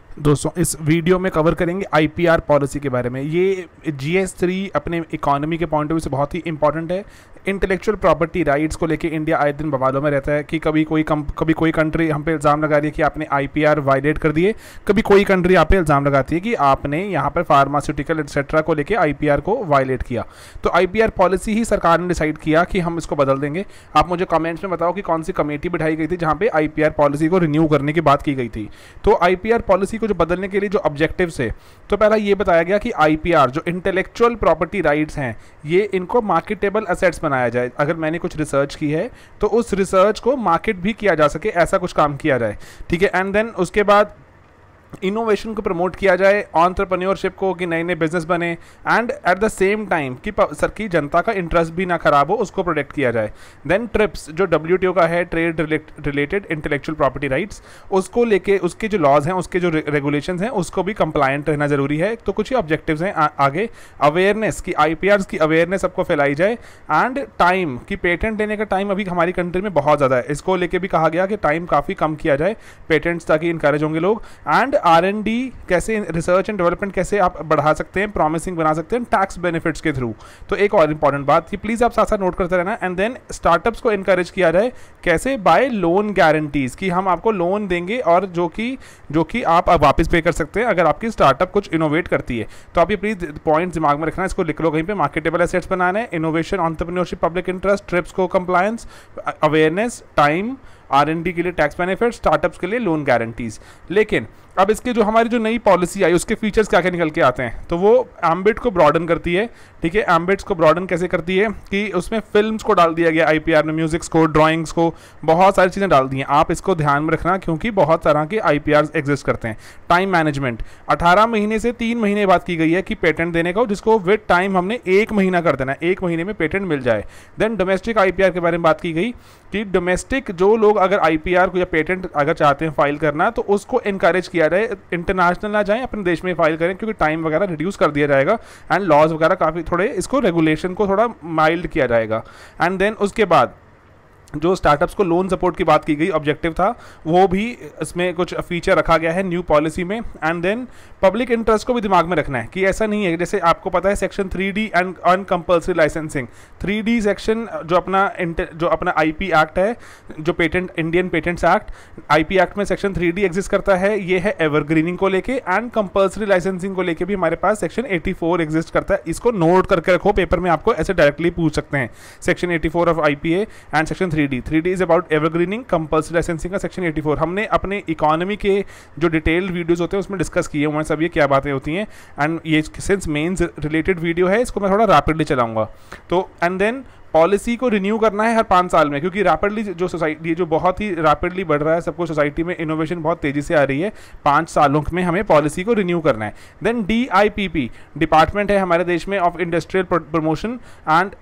दोस्तों इस वीडियो में कवर करेंगे आईपीआर पॉलिसी के बारे में। ये जीएस3 अपने इकोनॉमी के पॉइंट ऑफ व्यू से बहुत ही इंपॉर्टेंट है। इंटेलेक्चुअल प्रॉपर्टी राइट्स को लेके इंडिया आए दिन बवालों में रहता है कि कभी कोई कंट्री हम पे इल्ज़ाम लगा रही है कि आपने आईपीआर वायलेट कर दिए, कभी कोई कंट्री आप पे इल्ज़ाम लगाती है कि आपने यहाँ पर फार्मास्यूटिकल एक्सेट्रा को लेके आईपीआर को वायलेट किया। तो आईपीआर पॉलिसी ही सरकार ने डिसाइड किया कि हम इसको बदल देंगे। आप मुझे कमेंट्स में बताओ कि कौन सी कमेटी बिठाई गई थी जहाँ पे आईपीआर पॉलिसी को रिन्यू करने की बात की गई थी। तो आईपीआर पॉलिसी को जो बदलने के लिए जो ऑब्जेक्टिव्स है, तो पहला ये बताया गया कि आईपीआर जो इंटेलेक्चुअल प्रॉपर्टी राइट्स हैं, ये इनको मार्केटेबल असेट्स बनाया जाए। अगर मैंने कुछ रिसर्च की है तो उस रिसर्च को मार्केट भी किया जा सके, ऐसा कुछ काम किया जाए। ठीक है। एंड देन उसके बाद इनोवेशन को प्रमोट किया जाए, एंटरप्रेन्योरशिप को, कि नए नए बिजनेस बने, and at the same time कि सर की जनता का इंटरेस्ट भी ना खराब हो, उसको प्रोटेक्ट किया जाए। देन ट्रिप्स जो WTO का है, trade related intellectual property rights, उसको लेके उसके जो लॉज हैं, उसके जो रेगुलेशंस हैं, उसको भी कंप्लायंट रहना जरूरी है। तो कुछ ही ऑब्जेक्टिव्स हैं। आगे अवेयरनेस की, आईपीआर की अवेयरनेस सबको फैलाई जाए। एंड टाइम की, पेटेंट लेने का टाइम अभी हमारी कंट्री में बहुत ज़्यादा है, इसको लेके भी कहा गया कि टाइम काफ़ी कम किया जाए पेटेंट्स, ताकि इंकरेज होंगे लोग। एंड R&D कैसे, रिसर्च एंड डेवलपमेंट कैसे आप बढ़ा सकते हैं, प्रॉमिसिंग बना सकते हैं टैक्स बेनिफिट्स के थ्रू। तो एक और इंपॉर्टेंट बात कि प्लीज़ आप साथ साथ नोट करते रहना। एंड देन स्टार्टअप्स को इनकरेज किया जाए, कैसे, बाय लोन गारंटीज, कि हम आपको लोन देंगे और जो कि आप वापस पे कर सकते हैं अगर आपकी स्टार्टअप कुछ इनोवेट करती है। तो आप ये प्लीज़ पॉइंट्स दिमाग में रखना, इसको लिख लो कहीं पे। मार्केटेबल एसेट्स बनाना है, innovation, entrepreneurship, public interest, TRIPS को कंप्लायंस, अवेयरनेस, टाइम, R&D के लिए टैक्स बेनिफिट, स्टार्टअप्स के लिए लोन गारंटीज। लेकिन अब इसके जो हमारी जो नई पॉलिसी आई, उसके फीचर्स क्या क्या निकल के आते हैं, तो वो एम्बिट को ब्रॉडन करती है। ठीक है। एम्बिट्स को ब्रॉडन कैसे करती है कि उसमें फिल्म्स को डाल दिया गया आईपीआर में, म्यूजिक्स को, ड्राइंग्स को, बहुत सारी चीज़ें डाल दी हैं। आप इसको ध्यान में रखना क्योंकि बहुत तरह के आईपीआर एग्जिस्ट करते हैं। टाइम मैनेजमेंट, 18 महीने से 3 महीने बात की गई है कि पेटेंट देने का, जिसको विद टाइम हमने 1 महीना कर देना है, 1 महीने में पेटेंट मिल जाए। देन डोमेस्टिक आईपीआर के बारे में बात की गई कि डोमेस्टिक जो लोग अगर आईपीआर को या पेटेंट अगर चाहते हैं फाइल करना, तो उसको इनकरेज किया जाए, इंटरनेशनल ना जाएं, अपने देश में फाइल करें, क्योंकि टाइम वगैरह रिड्यूस कर दिया जाएगा एंड लॉज वगैरह काफ़ी थोड़े, इसको रेगुलेशन को थोड़ा माइल्ड किया जाएगा। एंड देन उसके बाद जो स्टार्टअप्स को लोन सपोर्ट की बात की गई, ऑब्जेक्टिव था, वो भी इसमें कुछ फीचर रखा गया है न्यू पॉलिसी में। एंड देन पब्लिक इंटरेस्ट को भी दिमाग में रखना है कि ऐसा नहीं है, जैसे आपको पता है section 3D and uncompulsory licensing, 3D section जो अपना IP एक्ट है, जो patent, Indian patents act, IP act में सेक्शन 3D एग्जिस्ट करता है। ये है एवरग्रीनिंग को लेके, एंड कंपल्सरी लाइसेंसिंग को लेके भी हमारे पास सेक्शन 84 एग्जिस्ट करता है। इसको नोट करके रखो, पेपर में आपको ऐसे डायरेक्टली पूछ सकते हैं। Section 84 of IPA and section 3D is about evergreening, compulsory licensing का सेक्शन 84 हमने अपने इकोनॉमी के जो डिटेल्ड वीडियोस होते हैं उसमें डिस्कस किए हुए हैं सब, ये क्या बातें होती हैं। एंड ये सिंस मेंस रिलेटेड वीडियो है, इसको मैं थोड़ा रैपिडली चलाऊंगा। तो एंड देन पॉलिसी को रिन्यू करना है हर 5 साल में, क्योंकि रैपिडली जो सोसाइटी, ये जो बहुत ही रैपिडली बढ़ रहा है सबको, सोसाइटी में इनोवेशन बहुत तेज़ी से आ रही है, 5 सालों में हमें पॉलिसी को रिन्यू करना है। देन DIPP डिपार्टमेंट है हमारे देश में ऑफ इंडस्ट्रियल प्रमोशन, एंड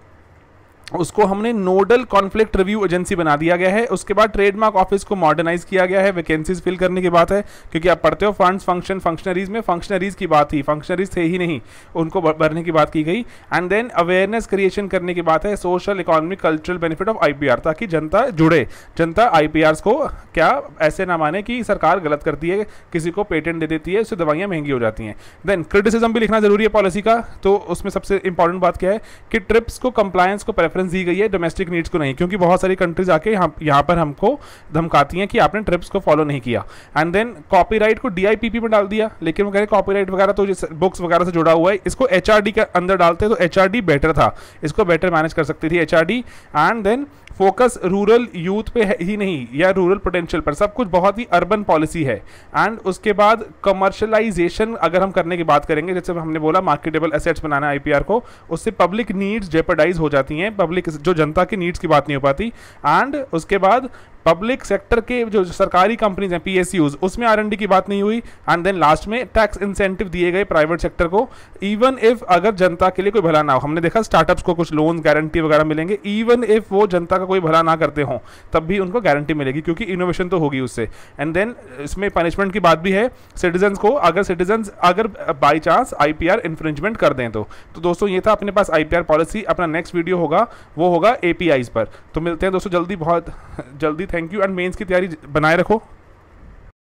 उसको हमने नोडल कॉन्फ्लिक्ट रिव्यू एजेंसी बना दिया गया है। उसके बाद ट्रेडमार्क ऑफिस को मॉडर्नाइज किया गया है, वैकेंसीज फिल करने की बात है, क्योंकि आप पढ़ते हो फंड्स, फंक्शन, फंक्शनरीज में फंक्शनरीज की बात थी, फंक्शनरीज थे ही नहीं, उनको भरने की बात की गई। एंड देन अवेयरनेस क्रिएशन करने की बात है, social, economic, cultural benefit of IPR, ताकि जनता जुड़े, जनता IPRs को क्या ऐसे ना माने कि सरकार गलत करती है, किसी को पेटेंट दे देती है, उससे दवाइयाँ महंगी हो जाती हैं। देन क्रिटिसिज्म भी लिखना जरूरी है पॉलिसी का, तो उसमें सबसे इंपॉर्टेंट बात क्या है कि ट्रिप्स को कंप्लायंस को प्रेफरेंस दी गई है, डोमेस्टिक नीड्स को नहीं, क्योंकि बहुत सारी कंट्रीज आके यहाँ पर हमको धमकाती हैं कि आपने ट्रिप्स को फॉलो नहीं किया। एंड देन कॉपीराइट को DIPP में डाल दिया, लेकिन वो कह रहे कॉपीराइट वगैरह तो बुक्स वगैरह से जुड़ा हुआ है, इसको HRD के अंदर डालते तो HRD बेटर था, इसको बेटर मैनेज कर सकती थी HRD। And then focus rural youth पे ही नहीं, या रूरल पोटेंशियल पर, सब कुछ बहुत ही अर्बन पॉलिसी है। एंड उसके बाद कमर्शलाइजेशन अगर हम करने की बात करेंगे, जैसे हमने बोला मार्केटेबल एसेट्स बनाना है IPR को, उससे पब्लिक नीड्स जेपरडाइज हो जाती हैं, पब्लिक जो जनता की नीड्स की बात नहीं हो पाती। एंड उसके बाद पब्लिक सेक्टर के जो सरकारी कंपनीज हैं PSUs, उसमें R&D की बात नहीं हुई। एंड देन लास्ट में टैक्स इंसेंटिव दिए गए प्राइवेट सेक्टर को, इवन इफ अगर जनता के लिए कोई भला ना हो। हमने देखा स्टार्टअप्स को कुछ लोन गारंटी वगैरह मिलेंगे, इवन इफ वो जनता का कोई भला ना करते हों तब भी उनको गारंटी मिलेगी, क्योंकि इनोवेशन तो होगी उससे। एंड देन इसमें पनिशमेंट की बात भी है सिटीजन्स को, अगर बाई चांस IPR इन्फ्रिंजमेंट कर दें तो। दोस्तों ये था अपने पास IPR पॉलिसी। अपना नेक्स्ट वीडियो होगा वो होगा APIs पर। तो मिलते हैं दोस्तों जल्दी, बहुत जल्दी। थैंक यू, एंड मेंस की तैयारी बनाए रखो।